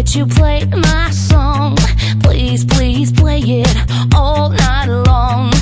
Would you play my song? Please, please play it all night long.